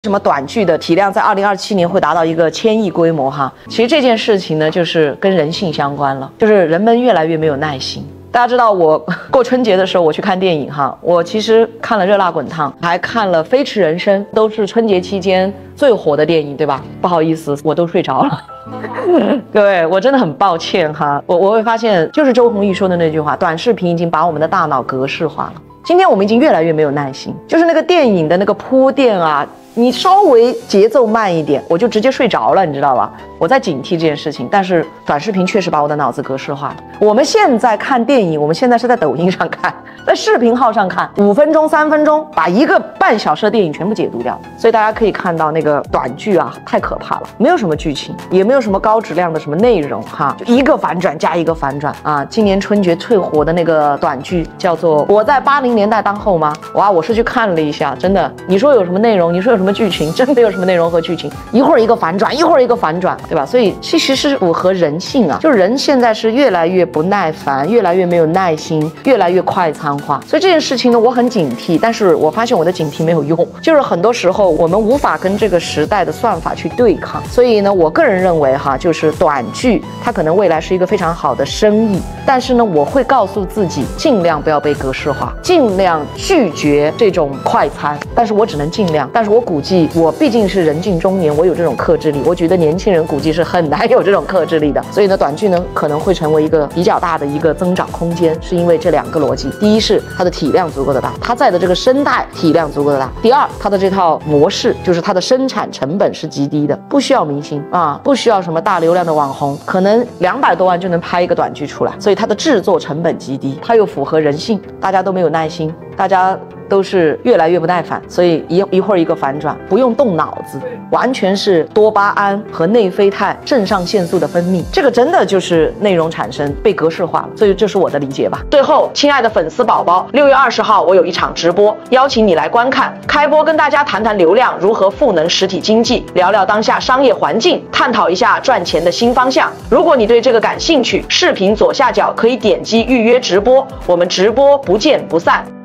什么短剧的体量在2027年会达到一个1000亿规模哈？其实这件事情呢，就是跟人性相关了，就是人们越来越没有耐心。大家知道我过春节的时候我去看电影哈，我其实看了《热辣滚烫》，还看了《飞驰人生》，都是春节期间最火的电影，对吧？不好意思，我都睡着了。各位，我真的很抱歉哈，我会发现，就是周鸿祎说的那句话，短视频已经把我们的大脑格式化了。今天我们已经越来越没有耐心，就是那个电影的那个铺垫啊，你稍微节奏慢一点，我就直接睡着了，你知道吧？我在警惕这件事情，但是短视频确实把我的脑子格式化了。我们现在看电影，我们现在是在抖音上看，在视频号上看，5分钟、3分钟，把1个半小时的电影全部解读掉。所以大家可以看到那个短剧啊，太可怕了，没有什么剧情，也没有什么高质量的什么内容哈，就一个反转加一个反转啊。今年春节最火的那个短剧叫做《我在80年代当后妈》，哇，我是去看了一下，真的，你说有什么内容？你说有什么剧情？真没有什么内容和剧情，一会儿一个反转，一会儿一个反转，对吧？所以其实是符合人性啊，就是人现在是越来越不耐烦，越来越没有耐心，越来越快餐化。所以这件事情呢，我很警惕，但是我发现我的警惕没有用，就是很多时候我们无法跟这个时代的算法去对抗。所以呢，我个人认为哈，就是短剧它可能未来是一个非常好的生意，但是呢，我会告诉自己尽量不要被格式化，尽量拒绝这种快餐。但是我只能尽量，但是我估计我毕竟是人近中年，我有这种克制力，我觉得年轻人估计是很难有这种克制力的。所以呢，短剧呢可能会成为一个比较大的一个增长空间，是因为这2个逻辑：第一是它的体量足够的大，它在的这个生态体量足够的大；第二，它的这套模式就是它的生产成本是极低的，不需要明星啊，不需要什么大流量的网红，可能200多万就能拍一个短剧出来，所以它的制作成本极低，它又符合人性，大家都没有耐心，大家都是越来越不耐烦，所以一会儿一个反转，不用动脑子，完全是多巴胺和内啡肽、肾上腺素的分泌，这个真的就是内容产生被格式化了，所以这是我的理解吧。最后，亲爱的粉丝宝宝，6月20号我有一场直播，邀请你来观看。开播跟大家谈谈流量如何赋能实体经济，聊聊当下商业环境，探讨一下赚钱的新方向。如果你对这个感兴趣，视频左下角可以点击预约直播，我们直播不见不散。